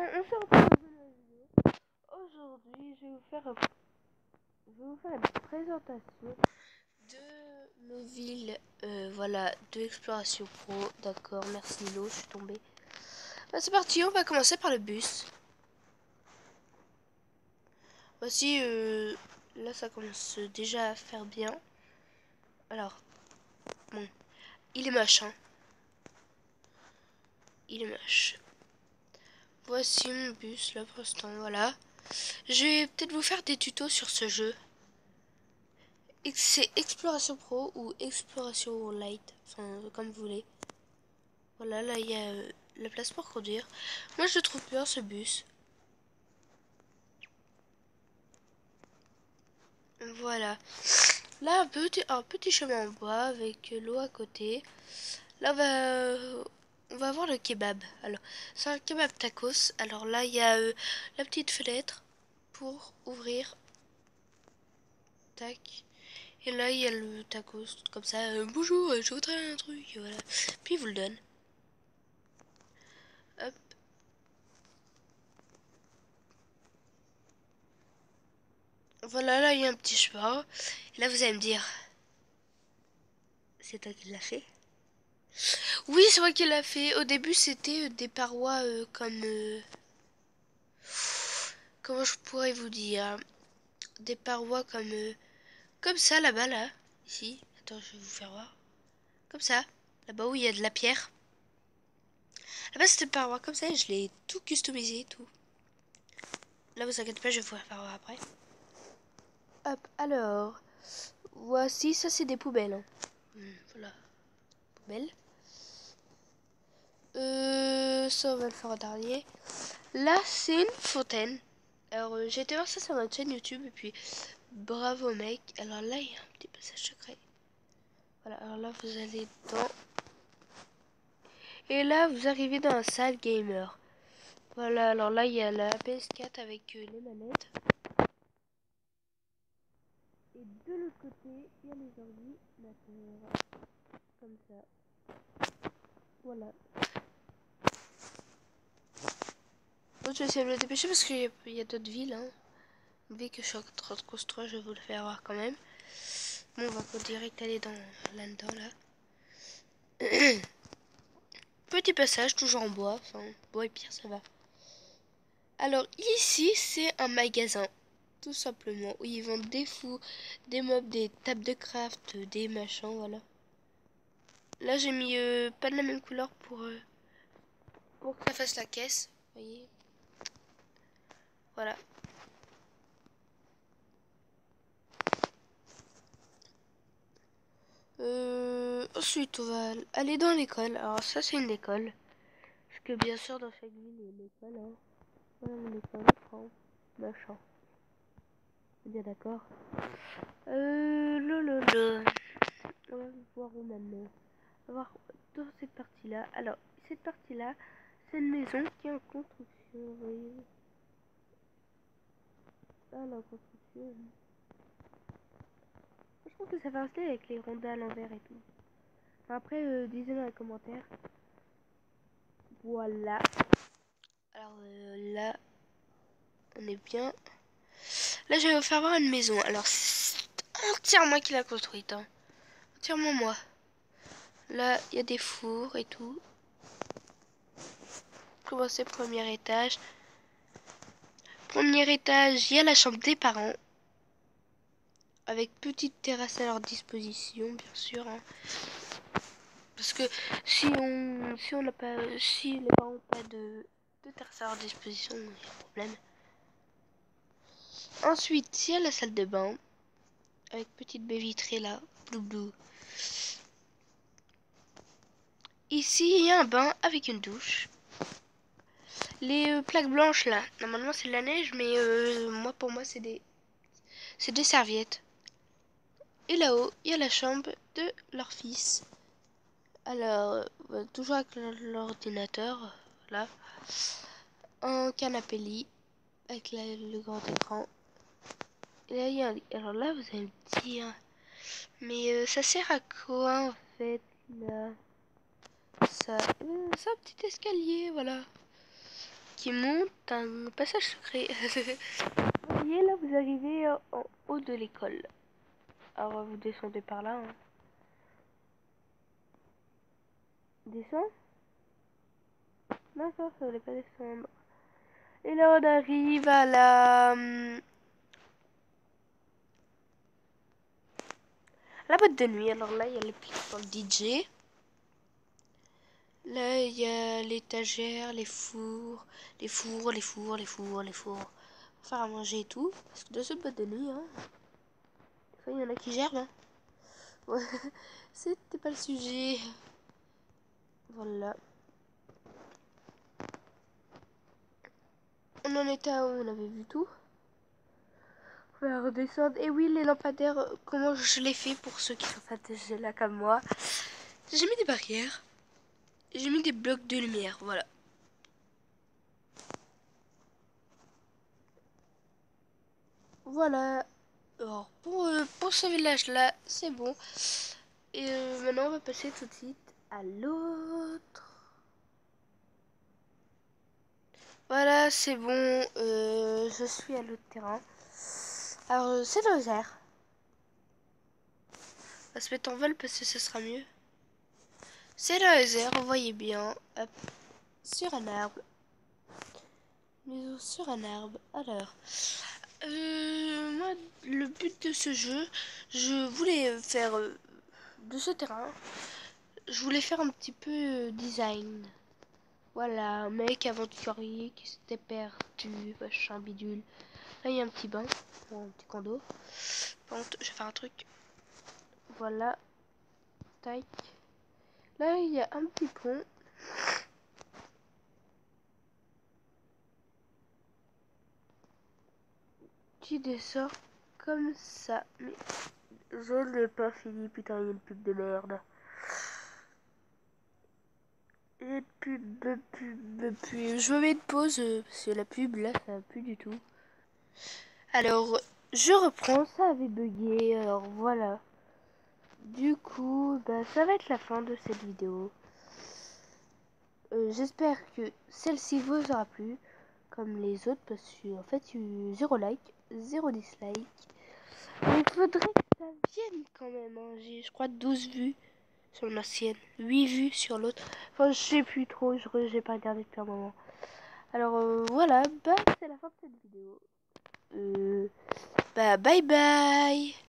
on se retrouve dans une nouvelle vidéo. Aujourd'hui, je vais vous faire une présentation de mes villes, voilà, de Exploration Pro. D'accord, merci Lilo, je suis tombée. Bah, c'est parti, on va commencer par le bus. Voici, là ça commence déjà à faire bien. Alors, bon, il est moche, hein. Il est moche. Voici mon bus là pour l'instant, voilà. Je vais peut-être vous faire des tutos sur ce jeu. C'est Exploration Pro ou Exploration Light, enfin comme vous voulez. Voilà, là il y a la place pour conduire. Moi je trouve bien ce bus. Voilà. Là un petit chemin en bois avec l'eau à côté. Là on va voir le kebab. Alors c'est un kebab tacos. Alors là il y a la petite fenêtre pour ouvrir. Tac. Et là, il y a le tacos, comme ça, bonjour, je voudrais un truc, voilà. Puis il vous le donne. Hop. Voilà, là, il y a un petit chemin. Et là, vous allez me dire, c'est toi qui l'as fait? Oui, c'est moi qui l'a fait. Au début, c'était des parois comme... comment je pourrais vous dire? Des parois comme ça, là-bas, là. Ici. Attends, je vais vous faire voir. Comme ça. Là-bas où il y a de la pierre. Là-bas, c'était des parois comme ça et je l'ai tout customisé et tout. Là, vous inquiétez pas, je vais vous faire voir après. Hop, alors, voici, ça c'est des poubelles. Hein. Voilà, poubelles. Ça on va le faire en dernier. Là, c'est une fontaine. Alors, j'ai été voir ça sur notre chaîne YouTube et puis, bravo mec. Alors là, il y a un petit passage secret. Voilà, alors là, vous allez dans... Et là, vous arrivez dans un salle gamer. Voilà, alors là, il y a la PS4 avec les manettes. Et de l'autre côté, il y a les ordinateurs. Comme ça. Voilà. Bon, je vais essayer de me dépêcher parce qu'il y a d'autres villes. Hein. Vu que je suis en train de construire, je vais vous le faire voir quand même. Bon, on va direct aller là-dedans, là. Petit passage, toujours en bois. Enfin, bois et pierre, ça va. Alors, ici, c'est un magasin. Tout simplement. Où ils vendent des fous, des meubles, des tables de craft, des machins, voilà. Là, j'ai mis pas de la même couleur pour que ça fasse la caisse. Vous voyez. Voilà. Ensuite, on va aller dans l'école. Alors, ça, c'est une école. Parce que, bien sûr, dans chaque ville, il y a une école. Hein. Voilà mon école. France, machin. Bien d'accord. On va voir où maintenant. On va voir dans cette partie-là. Alors, cette partie-là, c'est une maison qui est en construction. Vous voyez. Ah, la construction. Je trouve que ça va rester avec les rondins à l'envers et tout. Après, disez dans les commentaires. Voilà. Alors là, on est bien. Là, je vais vous faire voir une maison. Alors, c'est entièrement moi qui l'a construite. Hein. Entièrement moi. Là, il y a des fours et tout. Commencer premier étage. Premier étage, il y a la chambre des parents. Avec petite terrasse à leur disposition, bien sûr. Hein. Parce que si on n'a pas, si les parents n'ont pas de terrasse à leur disposition, il y a un problème. Ensuite, il y a la salle de bain. Avec petite baie vitrée là. Blou blou. Ici, il y a un bain avec une douche. Les plaques blanches là, normalement c'est de la neige, mais pour moi c'est des serviettes. Et là-haut, il y a la chambre de leur fils. Alors, toujours avec l'ordinateur, là. Un canapé lit, avec le grand écran. Et là, il y a alors là, vous allez me dire, mais ça sert à quoi en fait, là? Ça, c'est un petit escalier, voilà. qui monte un passage secret. Vous voyez, là, vous arrivez en haut de l'école. Alors, vous descendez par là. Hein. Descends. D'accord, ça voulait pas descendre. Et là, on arrive à la boîte de nuit. Alors là, il y a les places pour le DJ. Là, il y a l'étagère, les fours, les fours, les fours, les fours, les fours. Pour faire à manger et tout. Parce que dans cette boîte de nuit, hein, des fois, il y en a qui germent. Hein. Ouais, c'était pas le sujet. Voilà. On en était à où on avait vu tout. On va redescendre. Et oui, les lampadaires, comment je l'ai fait pour ceux qui sont attachés là comme moi. J'ai mis des barrières. J'ai mis des blocs de lumière, voilà. Voilà. Alors, pour ce village-là, c'est bon. Et maintenant, on va passer tout de suite à l'autre. Voilà, c'est bon. Je suis à l'autre terrain. Alors, c'est dans les airs. On va se mettre en vol parce que ce sera mieux. C'est dans les airs, vous voyez bien. Hop. Sur un arbre. Maison sur un arbre. Alors, moi, le but de ce jeu, je voulais faire de ce terrain, je voulais faire un petit peu design. Voilà, un mec aventurier qui s'était perdu, machin bidule. Là, il y a un petit bain, un petit condo. Par contre, je vais faire un truc. Voilà, tac. Là, il y a un petit pont. Qui descend comme ça. Mais je ne l'ai pas fini, putain, il y a une pub de merde. Et pub. Je me mets une pause parce que la pub là, ça va plus du tout. Alors, je reprends, ça avait bugué, alors voilà. Du coup, bah, ça va être la fin de cette vidéo. J'espère que celle-ci vous aura plu, comme les autres, parce que en fait, il y a eu 0 like, 0 dislike. Il faudrait que ça vienne quand même. Hein. J'ai, je crois, 12 vues sur l'ancienne, 8 vues sur l'autre. Enfin, je sais plus trop, j'ai pas regardé depuis un moment. Alors voilà, bah, c'est la fin de cette vidéo. Bah, bye bye.